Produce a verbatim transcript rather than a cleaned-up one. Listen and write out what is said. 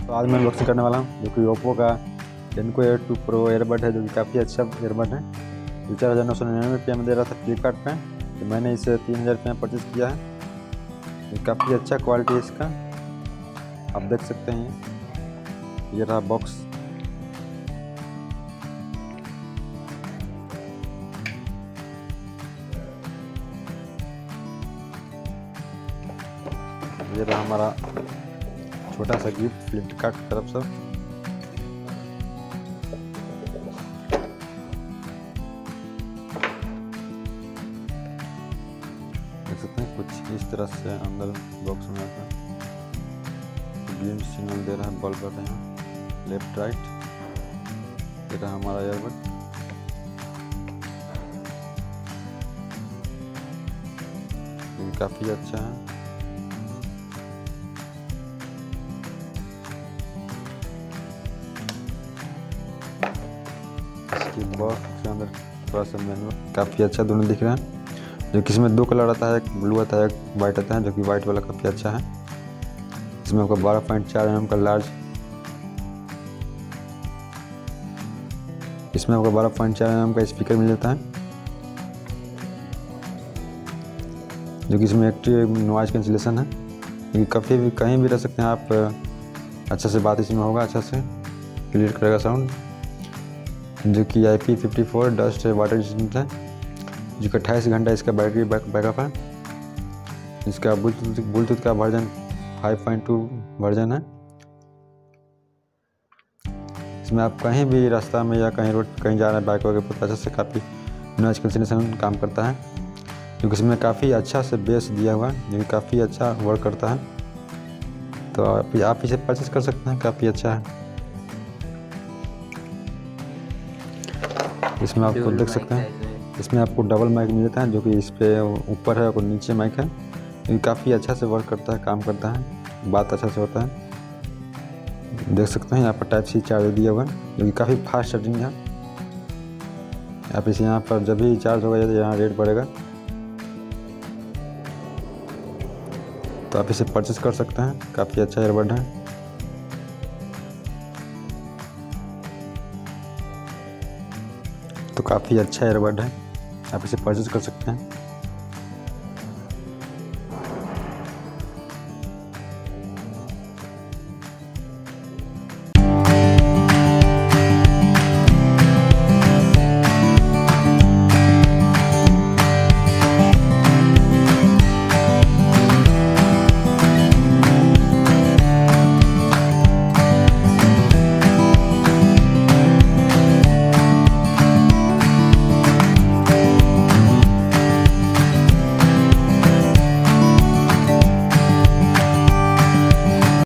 तो आज मैं अनबॉक्सिंग करने वाला हूँ जो कि ओप्पो का टेनको एयर टू प्रो एयरबड है, जो कि काफ़ी अच्छा एयरबड है। दो चार हज़ार नौ सौ निन्यानवे रुपये में दे रहा था फ्लिपकार्ट पे, तो मैंने इसे तीन हज़ार रुपये में परचेज़ किया है। ये काफ़ी अच्छा क्वालिटी है इसका, आप देख सकते हैं। ये रहा बॉक्स। ये रहा हमारा छोटा सा गिफ्ट फ्लिपकार्ट की तरफ से। देख सकते हैं कुछ इस तरह से अंदर बॉक्स में आता है। ग्रीन सिग्नल दे रहा है, बल्ब कर रहे हैं लेफ्ट राइट। ये रहा हमारा एयरबड। ये काफ़ी अच्छा है। इसकी बॉक्स के अंदर थोड़ा सा मैनुअल काफ़ी अच्छा दोनों दिख रहा है, जो कि इसमें दो कलर आता है, एक ब्लू आता है एक वाइट आता है, जो कि वाइट वाला काफ़ी अच्छा है। इसमें आपको बारह पॉइंट चार एम एम का लार्ज इसमें आपको बारह पॉइंट चार एम एम का स्पीकर मिल जाता है, जो कि इसमें एक्टिव नॉइज कैंसिलेशन है, क्योंकि कभी भी कहीं भी रह सकते हैं आप। अच्छा से बात इसमें होगा, अच्छा से क्लियर करेगा साउंड, जो कि I P fifty four dust water resistant है, जो कि अट्ठाईस घंटा इसका बैटरी बैकअप है। इसका ब्लूटूथ ब्लूटूथ का version five point two version है। इसमें आप कहीं भी रास्ता में या कहीं रोड कहीं जा रहे हैं बाइक वगैरह पर, अच्छा से काफ़ी नॉइज कैंसिलेशन काम करता है, क्योंकि इसमें काफ़ी अच्छा से बेस दिया हुआ है, जो कि काफ़ी अच्छा वर्क करता है। तो आप, आप इसे परचेस कर सकते हैं, काफ़ी अच्छा है। इसमें आपको देख सकते हैं, इसमें आपको डबल माइक मिल जाता है, जो कि इस पे ऊपर है और नीचे माइक है, ये काफ़ी अच्छा से वर्क करता है, काम करता है, बात अच्छा से होता है। देख सकते हैं यहाँ पर टाइप सी चार्ज दिया हुआ है, जो कि काफ़ी फास्ट चार्जिंग है। आप इसे यहाँ पर जब भी चार्ज होगा तो यहाँ रेट बढ़ेगा, तो आप इसे परचेस कर सकते हैं। काफ़ी अच्छा एयरबड है। तो काफ़ी अच्छा एयरबड है, आप इसे परचेस कर सकते हैं।